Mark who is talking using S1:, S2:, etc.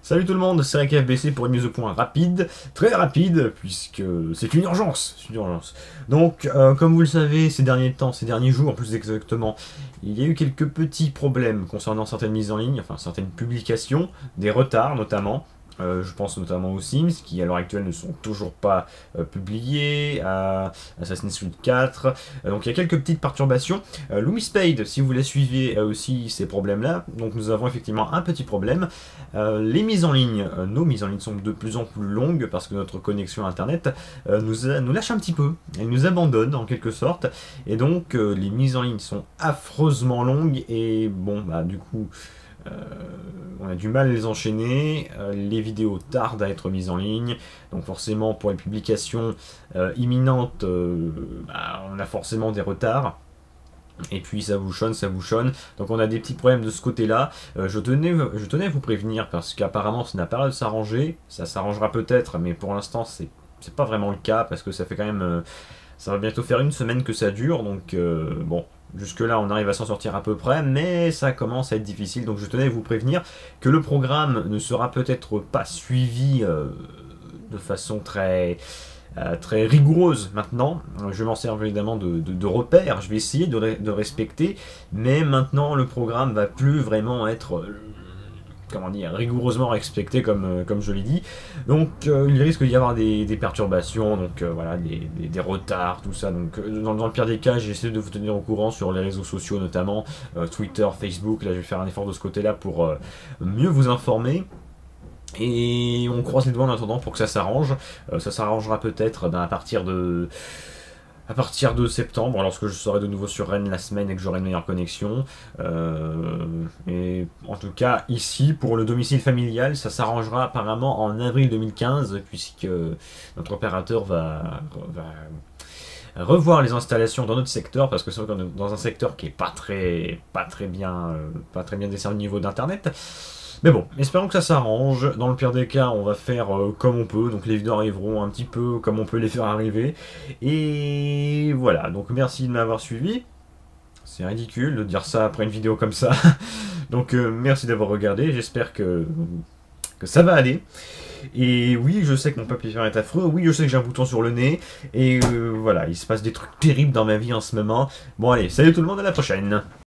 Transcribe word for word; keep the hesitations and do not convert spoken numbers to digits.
S1: Salut tout le monde, c'est F B C pour une mise au point rapide, très rapide, puisque c'est une urgence, c'est une urgence. Donc, euh, comme vous le savez, ces derniers temps, ces derniers jours plus exactement, il y a eu quelques petits problèmes concernant certaines mises en ligne, enfin certaines publications, des retards notamment. Euh, je pense notamment aux Sims qui à l'heure actuelle ne sont toujours pas euh, publiés, à Assassin's Creed quatre, euh, donc il y a quelques petites perturbations. Euh, Louis Spade, si vous la suivez, a aussi ces problèmes-là, donc nous avons effectivement un petit problème. Euh, les mises en ligne, euh, nos mises en ligne sont de plus en plus longues parce que notre connexion internet euh, nous, a- nous lâche un petit peu, elle nous abandonne en quelque sorte, et donc euh, les mises en ligne sont affreusement longues et bon bah du coup. Euh, on a du mal à les enchaîner, euh, les vidéos tardent à être mises en ligne, donc forcément pour les publications euh, imminentes, euh, bah, on a forcément des retards. Et puis ça bouchonne, ça bouchonne. Donc on a des petits problèmes de ce côté-là. Euh, je, tenais, je tenais à vous prévenir parce qu'apparemment ça n'a pas l'air de s'arranger. Ça s'arrangera peut-être, mais pour l'instant c'est c'est pas vraiment le cas parce que ça fait quand même. Euh, ça va bientôt faire une semaine que ça dure. Donc euh, bon, jusque-là on arrive à s'en sortir à peu près, mais ça commence à être difficile. Donc je tenais à vous prévenir que le programme ne sera peut-être pas suivi euh, de façon très euh, très rigoureuse maintenant. Je vais m'en servir évidemment de, de, de repères, je vais essayer de, de respecter, mais maintenant le programme va plus vraiment être euh, comment dire, rigoureusement respecté comme, euh, comme je l'ai dit. Donc euh, il risque d'y avoir des, des perturbations, donc euh, voilà, des, des, des retards, tout ça. Donc euh, dans, dans le pire des cas, j'essaie de vous tenir au courant sur les réseaux sociaux notamment, euh, Twitter, Facebook. Là je vais faire un effort de ce côté-là pour euh, mieux vous informer. Et on croise les doigts en attendant pour que ça s'arrange. Euh, ça s'arrangera peut-être ben, à partir de à partir de septembre, lorsque je serai de nouveau sur Rennes la semaine et que j'aurai une meilleure connexion. Euh, et en tout cas, ici, pour le domicile familial, ça s'arrangera apparemment en avril deux mille quinze, puisque notre opérateur va, va revoir les installations dans notre secteur, parce que c'est dans un secteur qui est pas très, pas très bien, euh, pas très bien desservi au niveau d'internet. Mais bon, espérons que ça s'arrange. Dans le pire des cas, on va faire euh, comme on peut. Donc les vidéos arriveront un petit peu comme on peut les faire arriver. Et voilà, donc merci de m'avoir suivi. C'est ridicule de dire ça après une vidéo comme ça. Donc euh, merci d'avoir regardé. J'espère que, que ça va aller. Et oui, je sais que mon papier est affreux. Oui, je sais que j'ai un bouton sur le nez. Et euh, voilà, il se passe des trucs terribles dans ma vie en ce moment. Bon allez, salut tout le monde, à la prochaine.